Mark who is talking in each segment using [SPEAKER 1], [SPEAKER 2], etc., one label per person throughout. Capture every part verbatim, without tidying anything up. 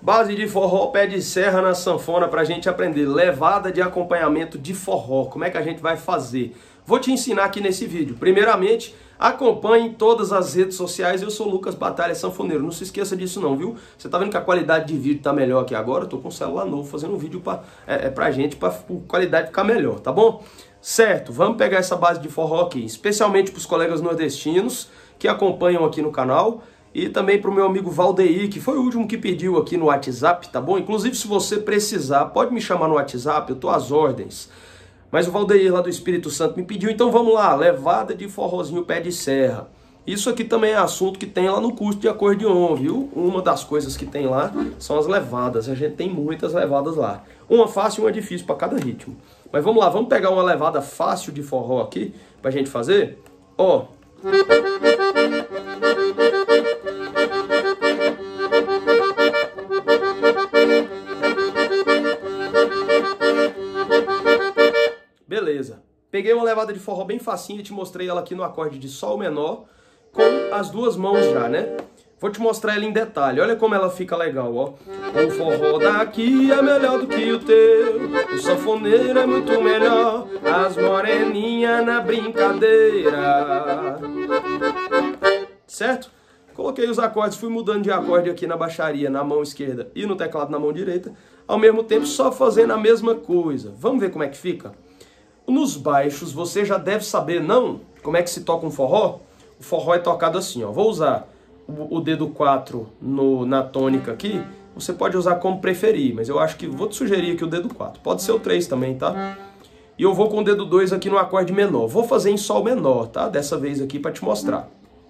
[SPEAKER 1] Base de forró, pé de serra na sanfona para a gente aprender. Levada de acompanhamento de forró. Como é que a gente vai fazer? Vou te ensinar aqui nesse vídeo. Primeiramente, acompanhe em todas as redes sociais. Eu sou Lucas Batalha Sanfoneiro. Não se esqueça disso não, viu? Você tá vendo que a qualidade de vídeo tá melhor aqui agora? Eu tô com um celular novo fazendo um vídeo pra, é, é pra gente, pra a qualidade ficar melhor, tá bom? Certo, vamos pegar essa base de forró aqui. Especialmente pros colegas nordestinos que acompanham aqui no canal. E também para o meu amigo Valdeir, que foi o último que pediu aqui no WhatsApp, tá bom? Inclusive, se você precisar, pode me chamar no WhatsApp, eu tô às ordens. Mas o Valdeir lá do Espírito Santo me pediu, então vamos lá, levada de forrozinho pé de serra. Isso aqui também é assunto que tem lá no curso de acordeon, viu? Uma das coisas que tem lá são as levadas, a gente tem muitas levadas lá. Uma fácil e uma difícil para cada ritmo. Mas vamos lá, vamos pegar uma levada fácil de forró aqui, pra gente fazer? Ó... Beleza, peguei uma levada de forró bem facinho e te mostrei ela aqui no acorde de sol menor com as duas mãos já, né? Vou te mostrar ela em detalhe, olha como ela fica legal, ó. O forró daqui é melhor do que o teu, o sanfoneiro é muito melhor, as moreninhas na brincadeira. Certo? Coloquei os acordes, fui mudando de acorde aqui na baixaria, na mão esquerda e no teclado na mão direita, ao mesmo tempo só fazendo a mesma coisa. Vamos ver como é que fica? Nos baixos você já deve saber, não? Como é que se toca um forró? O forró é tocado assim, ó. Vou usar o, o dedo quatro no, na tônica aqui. Você pode usar como preferir, mas eu acho que vou te sugerir aqui o dedo quatro. Pode ser o três também, tá? E eu vou com o dedo dois aqui no acorde menor. Vou fazer em sol menor, tá? Dessa vez aqui para te mostrar.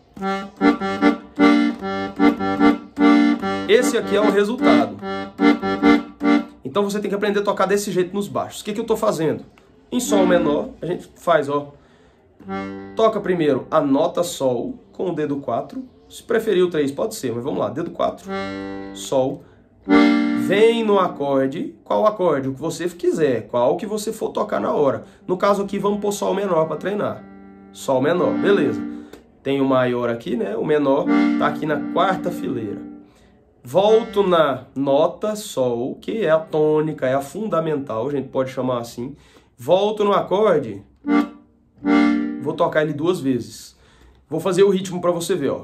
[SPEAKER 1] Esse aqui é o resultado. Então você tem que aprender a tocar desse jeito nos baixos. O que, que eu estou fazendo? Em sol menor, a gente faz, ó. Toca primeiro a nota sol com o dedo quatro. Se preferir o três, pode ser, mas vamos lá. Dedo quatro, sol. Vem no acorde. Qual acorde? O que você quiser. Qual que você for tocar na hora. No caso aqui, vamos pôr sol menor para treinar. Sol menor, beleza. Tem o maior aqui, né? O menor tá aqui na quarta fileira. Volto na nota sol, que é a tônica, é a fundamental, a gente pode chamar assim. Volto no acorde, vou tocar ele duas vezes. Vou fazer o ritmo para você ver, ó.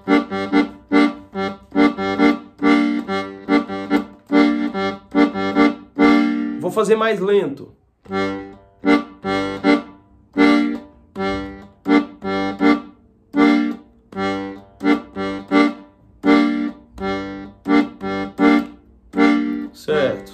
[SPEAKER 1] Vou fazer mais lento. Certo.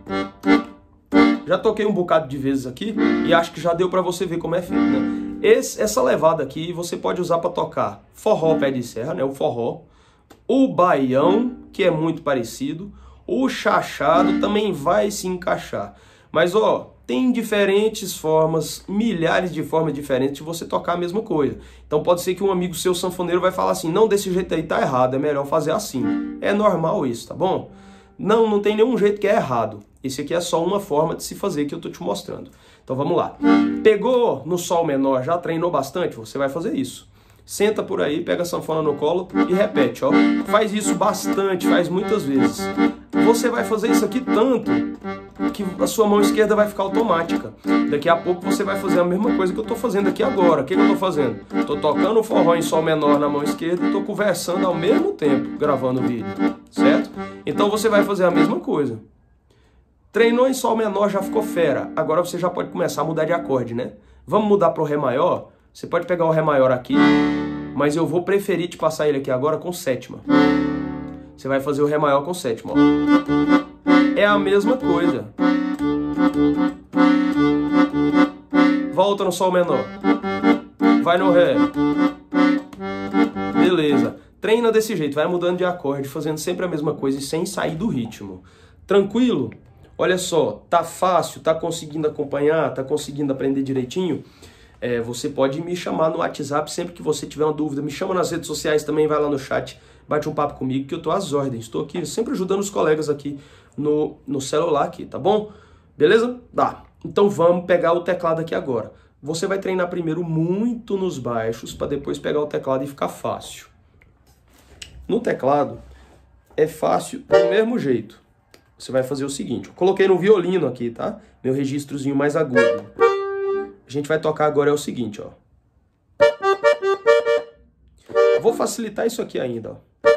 [SPEAKER 1] Já toquei um bocado de vezes aqui e acho que já deu para você ver como é feito, né? Esse, essa levada aqui você pode usar para tocar forró pé de serra, né? O forró, o baião, que é muito parecido, o chachado também vai se encaixar. Mas ó, tem diferentes formas, milhares de formas diferentes de você tocar a mesma coisa. Então pode ser que um amigo seu sanfoneiro vai falar assim, não, desse jeito aí tá errado, é melhor fazer assim. É normal isso, tá bom? Não, não tem nenhum jeito que é errado. Esse aqui é só uma forma de se fazer que eu tô te mostrando. Então vamos lá. Pegou no sol menor, já treinou bastante? Você vai fazer isso. Senta por aí, pega a sanfona no colo e repete, ó. Faz isso bastante, faz muitas vezes. Você vai fazer isso aqui tanto que a sua mão esquerda vai ficar automática. Daqui a pouco você vai fazer a mesma coisa que eu tô fazendo aqui agora. O que, que eu tô fazendo? Tô tocando o forró em sol menor na mão esquerda e tô conversando ao mesmo tempo, gravando o vídeo. Certo? Então você vai fazer a mesma coisa. Treinou em sol menor, já ficou fera. Agora você já pode começar a mudar de acorde, né? Vamos mudar para o ré maior? Você pode pegar o ré maior aqui, mas eu vou preferir te passar ele aqui agora com sétima. Você vai fazer o ré maior com sétima, ó. É a mesma coisa. Volta no sol menor. Vai no ré. Beleza. Treina desse jeito, vai mudando de acorde, fazendo sempre a mesma coisa e sem sair do ritmo. Tranquilo? Olha só, tá fácil, tá conseguindo acompanhar, tá conseguindo aprender direitinho? É, você pode me chamar no WhatsApp sempre que você tiver uma dúvida. Me chama nas redes sociais também, vai lá no chat, bate um papo comigo que eu tô às ordens. Estou aqui sempre ajudando os colegas aqui no, no celular aqui, tá bom? Beleza? Dá. Então vamos pegar o teclado aqui agora. Você vai treinar primeiro muito nos baixos para depois pegar o teclado e ficar fácil. No teclado, é fácil do mesmo jeito. Você vai fazer o seguinte, eu coloquei no violino aqui, tá? Meu registrozinho mais agudo. A gente vai tocar agora é o seguinte, ó. Vou facilitar isso aqui ainda, ó.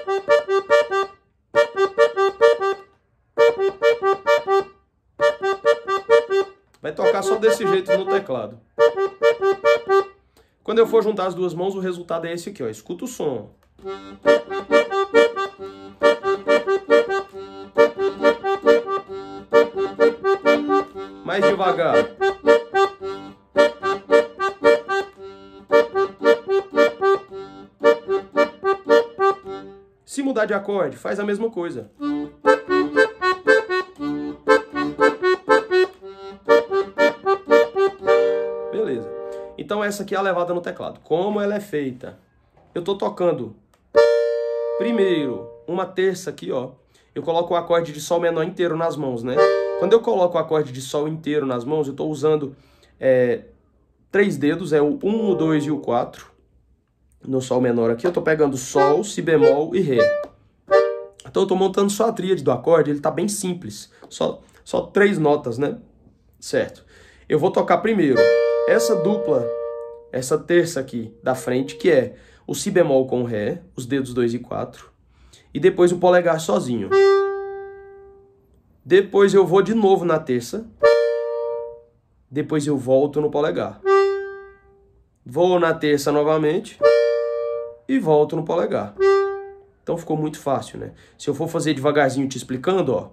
[SPEAKER 1] Vai tocar só desse jeito no teclado. Quando eu for juntar as duas mãos, o resultado é esse aqui, ó. Escuta o som. Mais devagar. Se mudar de acorde, faz a mesma coisa. Beleza. Então essa aqui é a levada no teclado. Como ela é feita? Eu tô tocando primeiro uma terça aqui, ó. Eu coloco o acorde de sol menor inteiro nas mãos, né? Quando eu coloco o acorde de sol inteiro nas mãos, eu tô usando é, três dedos, é o um, o dois e o quatro. No sol menor aqui, eu tô pegando sol, si bemol e ré. Então eu tô montando só a tríade do acorde, ele tá bem simples. Só, só três notas, né? Certo. Eu vou tocar primeiro essa dupla, essa terça aqui da frente, que é o si bemol com ré, os dedos dois e quatro. E depois o polegar sozinho. Depois eu vou de novo na terça. Depois eu volto no polegar. Vou na terça novamente. E volto no polegar. Então ficou muito fácil, né? Se eu for fazer devagarzinho te explicando, ó.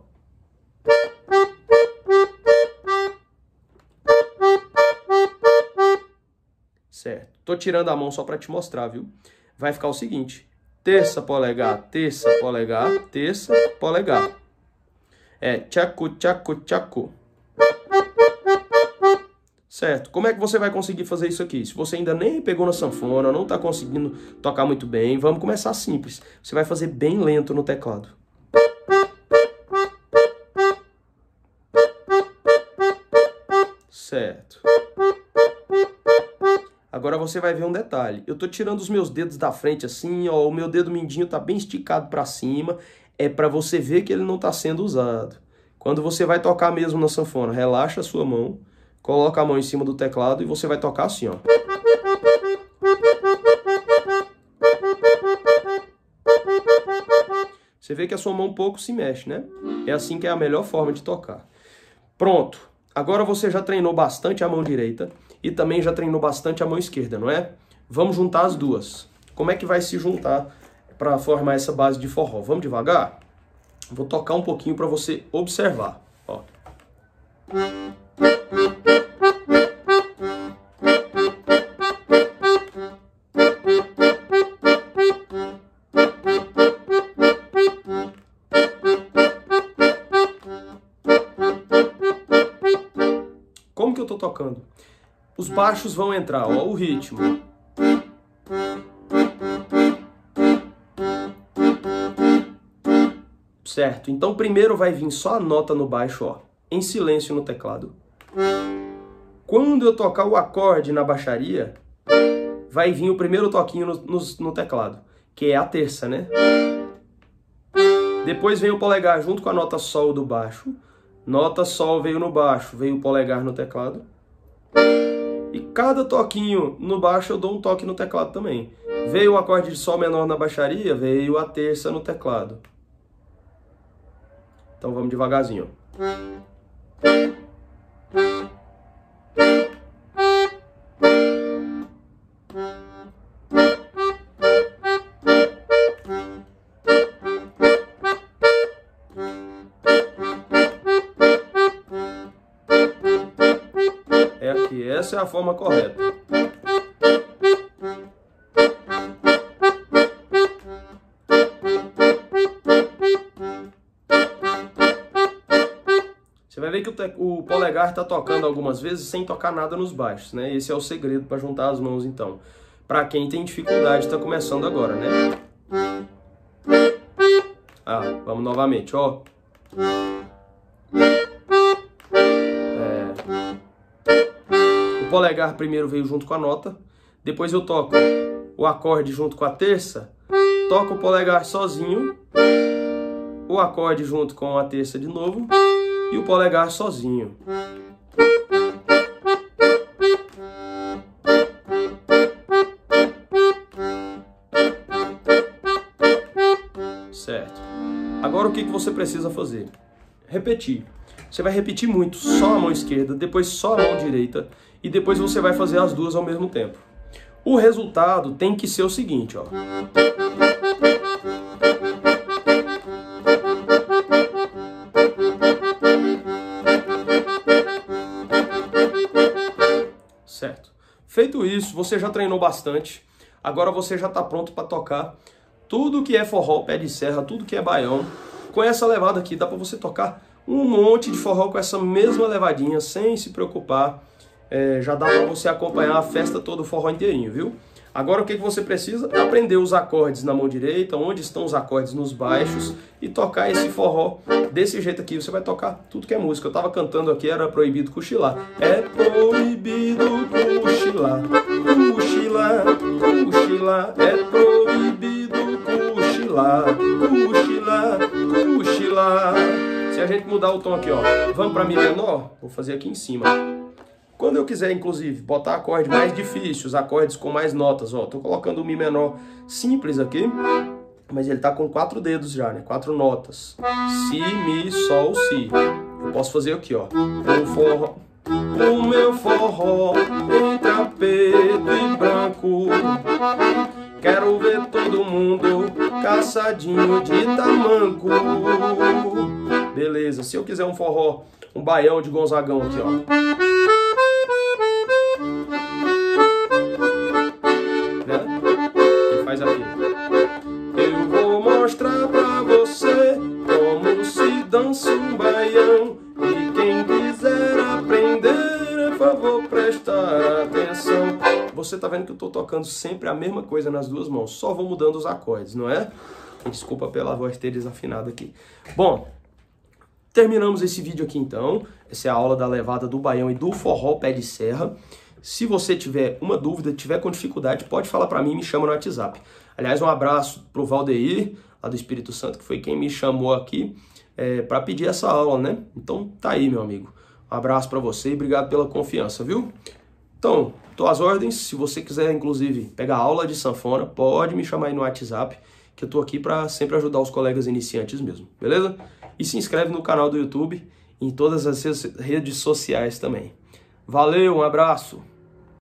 [SPEAKER 1] Certo. Tô tirando a mão só para te mostrar, viu? Vai ficar o seguinte. Terça, polegar, terça, polegar, terça, polegar. É tchacu, tchacu, tchacu. Certo. Como é que você vai conseguir fazer isso aqui? Se você ainda nem pegou na sanfona, não está conseguindo tocar muito bem, vamos começar simples. Você vai fazer bem lento no teclado. Certo. Agora você vai ver um detalhe. Eu tô tirando os meus dedos da frente assim, ó, o meu dedo mindinho tá bem esticado para cima. É para você ver que ele não está sendo usado. Quando você vai tocar mesmo na sanfona, relaxa a sua mão, coloca a mão em cima do teclado e você vai tocar assim, ó. Você vê que a sua mão pouco se mexe, né? É assim que é a melhor forma de tocar. Pronto. Agora você já treinou bastante a mão direita e também já treinou bastante a mão esquerda, não é? Vamos juntar as duas. Como é que vai se juntar para formar essa base de forró? Vamos devagar? Vou tocar um pouquinho para você observar. Ó. Como que eu tô tocando? Os baixos vão entrar, ó, o ritmo. Certo? Então primeiro vai vir só a nota no baixo, ó, em silêncio no teclado. Quando eu tocar o acorde na baixaria, vai vir o primeiro toquinho no, no, no teclado, que é a terça, né? Depois vem o polegar junto com a nota sol do baixo. Nota sol veio no baixo, veio o polegar no teclado. E cada toquinho no baixo eu dou um toque no teclado também. Veio o acorde de sol menor na baixaria, veio a terça no teclado. Então vamos devagarzinho. É aqui, essa é a forma correta. Você vai ver que o, te... o polegar está tocando algumas vezes sem tocar nada nos baixos, né? Esse é o segredo para juntar as mãos, então. Para quem tem dificuldade, está começando agora, né? Ah, vamos novamente, ó. É... O polegar primeiro veio junto com a nota, depois eu toco o acorde junto com a terça, toco o polegar sozinho o acorde junto com a terça de novo e o polegar sozinho. Certo. Agora o que que você precisa fazer? Repetir. Você vai repetir muito, só a mão esquerda, depois só a mão direita e depois você vai fazer as duas ao mesmo tempo. O resultado tem que ser o seguinte, ó. Certo. Feito isso, você já treinou bastante. Agora você já está pronto para tocar tudo que é forró, pé de serra, tudo que é baião. Com essa levada aqui, dá para você tocar um monte de forró com essa mesma levadinha, sem se preocupar. É, já dá para você acompanhar a festa toda, o forró inteirinho, viu? Agora o que, que você precisa? Aprender os acordes na mão direita, onde estão os acordes nos baixos e tocar esse forró desse jeito aqui. Você vai tocar tudo que é música. Eu tava cantando aqui, era proibido cochilar. É proibido cochilar, cochilar, cochilar. É proibido cochilar, cochilar, cochilar. Se a gente mudar o tom aqui, ó, vamos para Mi menor, vou fazer aqui em cima. Quando eu quiser, inclusive, botar acorde mais difícil, os acordes com mais notas, ó, tô colocando o Mi menor simples aqui, mas ele tá com quatro dedos já, né? Quatro notas. Si, Mi, Sol, Si. Eu posso fazer aqui, ó. O forró, o meu forró, entre preto e branco. Quero ver todo mundo caçadinho de tamanco. Beleza, se eu quiser um forró, um baião de Gonzagão aqui, ó. Faz aqui. Eu vou mostrar pra você como se dança um baião. E quem quiser aprender, por favor, prestar atenção. Você tá vendo que eu tô tocando sempre a mesma coisa nas duas mãos, só vou mudando os acordes, não é? Desculpa pela voz ter desafinado aqui. Bom, terminamos esse vídeo aqui então. Essa é a aula da levada do baião e do forró pé de serra. Se você tiver uma dúvida, tiver com dificuldade, pode falar para mim, me chama no WhatsApp. Aliás, um abraço pro Valdeir, lá do Espírito Santo, que foi quem me chamou aqui é, para pedir essa aula, né? Então, tá aí, meu amigo. Um abraço para você e obrigado pela confiança, viu? Então, tô às ordens. Se você quiser, inclusive, pegar aula de sanfona, pode me chamar aí no WhatsApp, que eu tô aqui para sempre ajudar os colegas iniciantes mesmo, beleza? E se inscreve no canal do YouTube e em todas as redes sociais também. Valeu, um abraço!